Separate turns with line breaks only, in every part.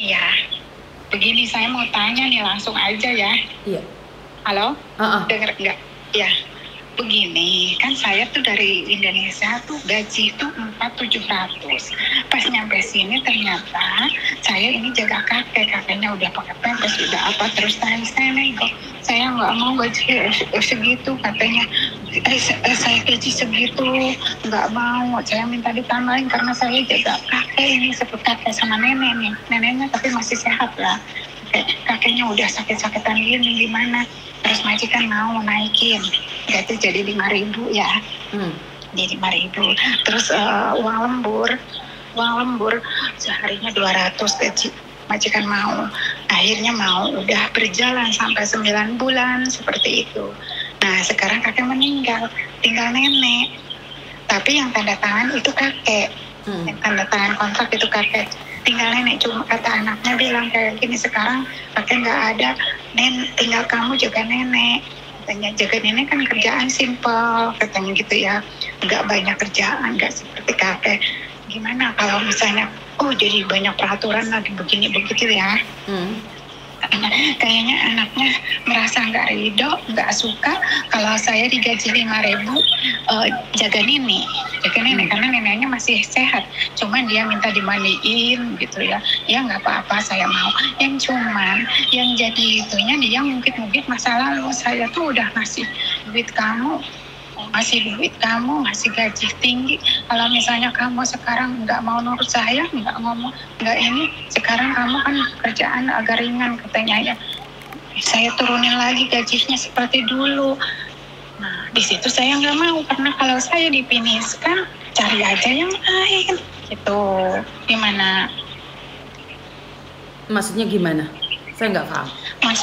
Iya, begini saya mau tanya nih langsung aja ya.
Iya.
Halo?
Uh-uh.
Dengar nggak? Ya, begini, kan saya tuh dari Indonesia tuh gaji tuh 4.700. Pas nyampe sini ternyata saya ini jaga kakeknya udah pakai pampers, udah apa, terus saya nego. Saya nggak mau gaji segitu katanya. Saya gaji segitu nggak mau, saya minta ditambahin karena saya jaga kakek ini seperti kakek sama nenek nih. Neneknya tapi masih sehat lah. Kakeknya udah sakit-sakitan gini gimana, terus majikan mau naikin gaji jadi 5.000 ya. Jadi 5.000, terus uang lembur seharinya 200 gaji majikan mau, akhirnya mau, udah berjalan sampai 9 bulan seperti itu. Nah sekarang kakek meninggal, tinggal nenek, tapi yang tanda tangan itu kakek. Yang tanda tangan kontrak itu kakek, tinggal nenek. Cuma kata anaknya bilang kayak gini, sekarang kakek nggak ada, tinggal kamu jaga nenek. Katanya jaga nenek kan kerjaan simpel katanya gitu ya, nggak banyak kerjaan, nggak seperti kakek. Gimana kalau misalnya jadi banyak peraturan lagi begini begitu ya. Kayaknya anaknya merasa nggak ridho, nggak suka kalau saya digaji 5.000 jaga nenek karena neneknya masih sehat, cuman dia minta dimandiin gitu ya. Ya nggak apa-apa, saya mau. Yang cuman yang jadi itunya dia ngungkit-ngungkit masa lalu. Saya tuh udah ngasih duit kamu, ngasih gaji tinggi. Kalau misalnya kamu sekarang nggak mau nurut saya, nggak ngomong, nggak ini, sekarang kamu kan kerjaan agak ringan katanya ya, saya turunin lagi gajinya seperti dulu. Nah di situ saya nggak mau, karena kalau saya dipiniskan cari aja yang lain gitu. Gimana?
Maksudnya gimana? Saya nggak paham.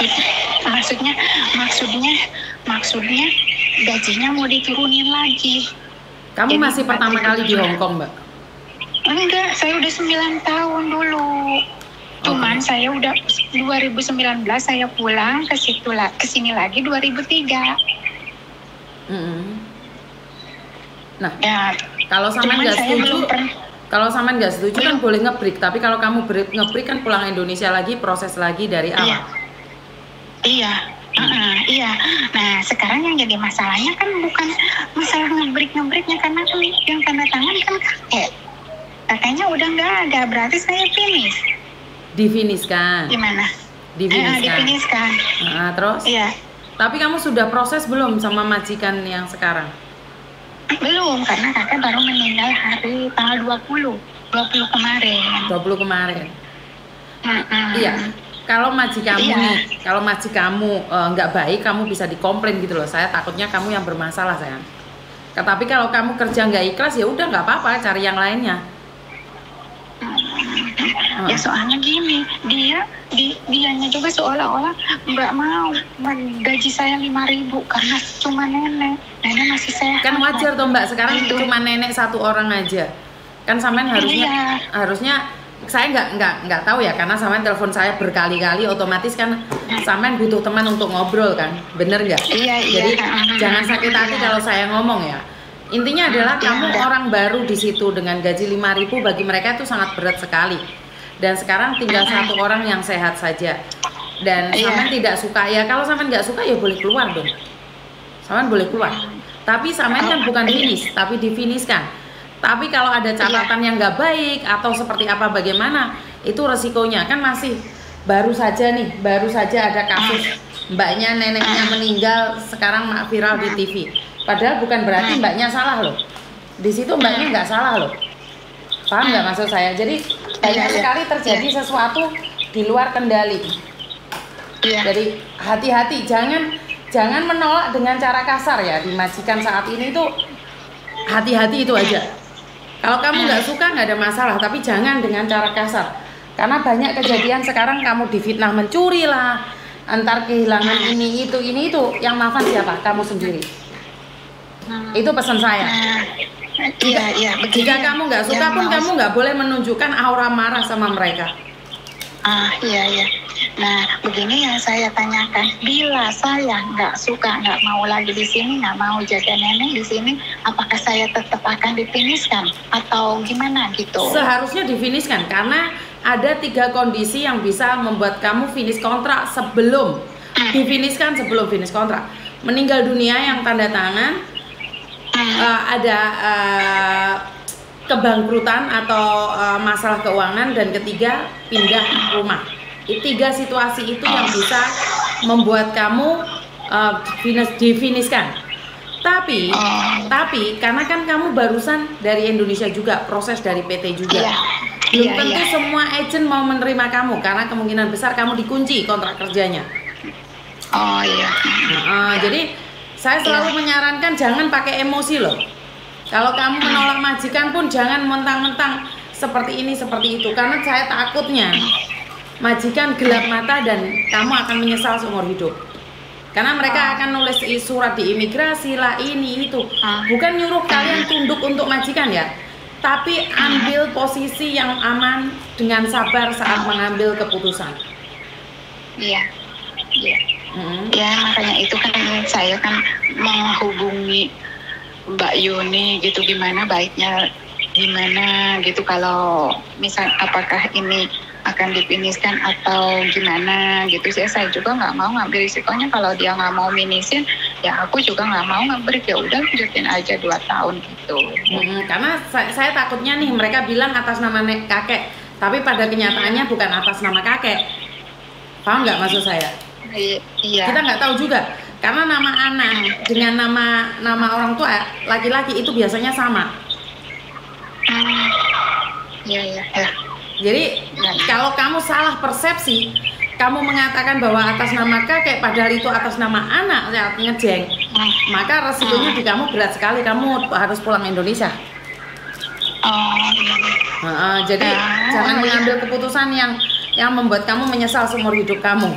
Maksudnya gajinya mau diturunin lagi.
Kamu
Jadi,
masih pertama kali di Hong Kong, Mbak?
Enggak, saya udah 9 tahun dulu. Cuman saya udah 2019 saya pulang ke sini lagi 2003.
Nah,
ya,
kalau sampean nggak setuju, kan boleh nge-break. Tapi kalau kamu nge-break kan pulang Indonesia lagi, proses lagi dari awal.
Iya. Nah sekarang yang jadi masalahnya kan bukan masalah nge-breaknya, karena kan yang tanda tangan kan kakeknya udah nggak ada, berarti saya finish.
Difiniskan.
Gimana?
Difiniskan. Nah, terus?
Iya.
Tapi kamu sudah proses belum sama majikan yang sekarang?
Belum, karena kakek baru meninggal hari tanggal 20 kemarin.
20 kemarin. Iya. Kalau maji kamu nggak baik, kamu bisa dikomplain gitu loh. Saya takutnya kamu yang bermasalah, sayang. Tapi kalau kamu kerja nggak ikhlas, ya udah nggak apa-apa, cari yang lainnya.
Ya soalnya gini, dianya juga seolah-olah nggak mau gaji saya 5.000 karena cuma nenek masih sehat.
Kan wajar toh Mbak, sekarang cuma nenek satu orang aja. Kan sampean harusnya saya nggak tahu ya, karena sampean telepon saya berkali-kali, otomatis kan sampean butuh teman untuk ngobrol kan, bener nggak?
Iya.
Jadi jangan sakit hati kalau saya ngomong ya. Intinya adalah kamu orang baru di situ dengan gaji 5.000, bagi mereka itu sangat berat sekali. Dan sekarang tinggal satu orang yang sehat saja. Dan sampean tidak suka ya, kalau sampean nggak suka ya boleh keluar dong. Sampean boleh keluar. Tapi sampean kan bukan finish, tapi difinishkan. Tapi kalau ada catatan yang nggak baik atau seperti apa bagaimana, itu resikonya kan masih baru saja ada kasus mbaknya, neneknya meninggal, sekarang viral di TV. Padahal bukan berarti mbaknya salah loh. Di situ mbaknya nggak salah loh. Paham nggak maksud saya? Jadi banyak sekali terjadi sesuatu di luar kendali. Jadi hati-hati, jangan menolak dengan cara kasar ya. Di majikan saat ini tuh hati-hati itu aja. Kalau kamu nggak suka nggak ada masalah, tapi jangan dengan cara kasar. Karena banyak kejadian sekarang kamu difitnah mencuri lah, antar kehilangan ini itu, yang maafan siapa? Kamu sendiri. Itu pesan saya. Jika kamu nggak suka pun kamu nggak boleh menunjukkan aura marah sama mereka.
Iya. Nah, begini yang saya tanyakan, bila saya nggak suka, nggak mau lagi di sini, nggak mau jaga nenek di sini, apakah saya tetap akan difiniskan atau gimana gitu?
Seharusnya difiniskan, karena ada 3 kondisi yang bisa membuat kamu finish kontrak sebelum difinishkan, sebelum finish kontrak. Meninggal dunia yang tanda tangan, ada kebangkrutan atau masalah keuangan, dan ketiga pindah rumah. 3 situasi itu yang bisa membuat kamu difinishkan. Tapi karena kan kamu barusan dari Indonesia juga, proses dari PT juga. Belum tentu semua agent mau menerima kamu, karena kemungkinan besar kamu dikunci kontrak kerjanya. Jadi saya selalu menyarankan jangan pakai emosi loh. Kalau kamu menolak majikan pun jangan mentang-mentang seperti ini seperti itu, karena saya takutnya majikan gelap mata dan kamu akan menyesal seumur hidup. Karena mereka akan nulis surat di imigrasi lah, ini itu. Bukan nyuruh kalian tunduk untuk majikan ya, tapi ambil posisi yang aman dengan sabar saat mengambil keputusan.
Iya. Ya makanya itu kan saya kan menghubungi Mbak Yuni gitu, gimana baiknya, gimana gitu kalau misal apakah ini akan difiniskan atau gimana gitu. Saya juga nggak mau ngambil risikonya. Kalau dia nggak mau finisin, ya aku juga nggak mau ngambil, ya udah lanjutin aja 2 tahun gitu.
Karena saya takutnya nih mereka bilang atas nama kakek, tapi pada kenyataannya bukan atas nama kakek. Paham nggak maksud saya?
Iya.
Kita nggak tahu juga, karena nama anak dengan nama orang tua laki-laki itu biasanya sama.
Iya.
Jadi kalau kamu salah persepsi, kamu mengatakan bahwa atas nama kakek padahal itu atas nama anak, ngejeng, maka resikonya di kamu berat sekali. Kamu harus pulang Indonesia. Jadi jangan mengambil keputusan yang membuat kamu menyesal seumur hidup kamu.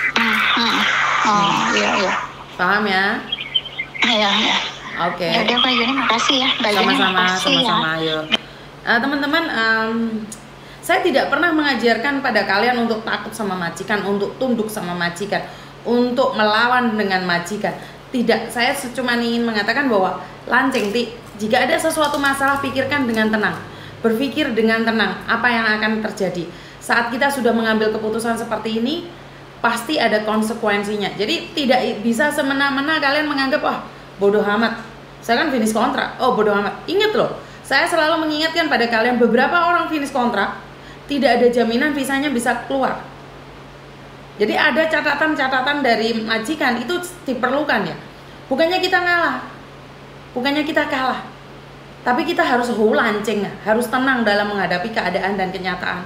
Iya.
Paham ya?
Iya.
Oke.
Ya udah Mbak Yuni, makasih ya.
Sama-sama. Ayo. Teman-teman, saya tidak pernah mengajarkan pada kalian untuk takut sama majikan, untuk tunduk sama majikan, untuk melawan dengan majikan. Tidak, saya cuma ingin mengatakan bahwa lanceng, jika ada sesuatu masalah, pikirkan dengan tenang. Berpikir dengan tenang apa yang akan terjadi. Saat kita sudah mengambil keputusan seperti ini, pasti ada konsekuensinya. Jadi tidak bisa semena-mena kalian menganggap, wah bodoh amat, saya kan finish kontrak, oh bodoh amat. Ingat loh, saya selalu mengingatkan pada kalian, beberapa orang finish kontrak tidak ada jaminan visanya bisa keluar. Jadi ada catatan-catatan dari majikan itu diperlukan ya. Bukannya kita ngalah, bukannya kita kalah, tapi kita harus lanceng, harus tenang dalam menghadapi keadaan dan kenyataan.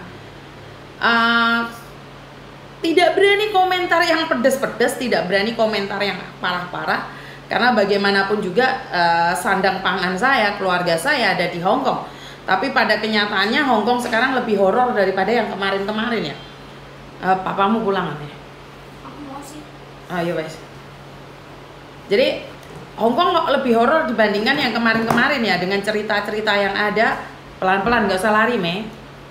Tidak berani komentar yang pedas-pedas, tidak berani komentar yang parah-parah, karena bagaimanapun juga sandang pangan saya, keluarga saya ada di Hong Kong. Tapi pada kenyataannya Hong Kong sekarang lebih horor daripada yang kemarin-kemarin ya. Papamu pulang ya?
Aku mau sih.
Ayo guys. Jadi Hong Kong lebih horor dibandingkan yang kemarin-kemarin ya, dengan cerita-cerita yang ada. Pelan-pelan, gak usah lari me.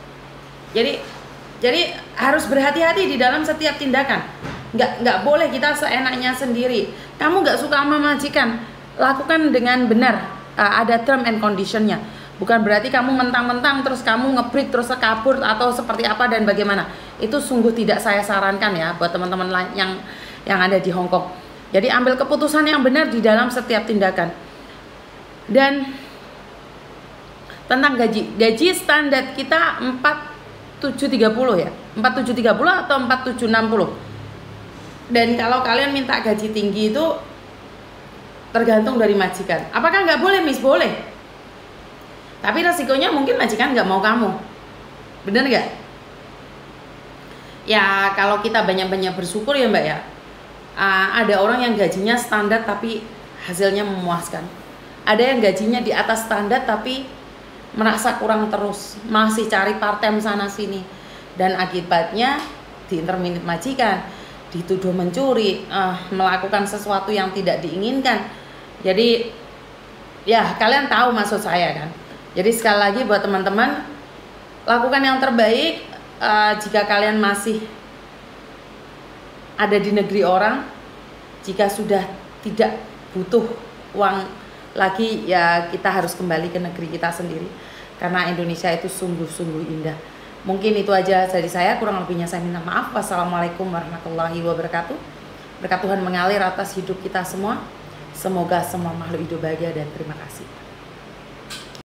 Jadi harus berhati-hati di dalam setiap tindakan. Nggak boleh kita seenaknya sendiri. Kamu nggak suka sama majikan, lakukan dengan benar. Ada term and conditionnya. Bukan berarti kamu mentang-mentang terus kamu ngebreak terus kabur atau seperti apa dan bagaimana. Itu sungguh tidak saya sarankan ya buat teman-teman lain yang ada di Hong Kong. Jadi ambil keputusan yang benar di dalam setiap tindakan. Dan tentang gaji standar kita 4730 ya, 4730 atau 4760. Dan kalau kalian minta gaji tinggi itu tergantung dari majikan. Apakah nggak boleh, Miss? Boleh. Tapi resikonya mungkin majikan nggak mau kamu. Bener nggak? Ya kalau kita banyak-banyak bersyukur ya Mbak ya. Ada orang yang gajinya standar tapi hasilnya memuaskan. Ada yang gajinya di atas standar tapi merasa kurang terus, masih cari part-time sana sini, dan akibatnya diinterminate majikan, dituduh mencuri, melakukan sesuatu yang tidak diinginkan. Jadi ya kalian tahu maksud saya kan. Jadi sekali lagi buat teman-teman, lakukan yang terbaik. Jika kalian masih ada di negeri orang, jika sudah tidak butuh uang lagi, ya kita harus kembali ke negeri kita sendiri, karena Indonesia itu sungguh-sungguh indah. Mungkin itu aja dari saya, kurang lebihnya saya minta maaf. Wassalamualaikum warahmatullahi wabarakatuh. Berkat Tuhan mengalir atas hidup kita semua. Semoga semua makhluk hidup bahagia dan terima kasih.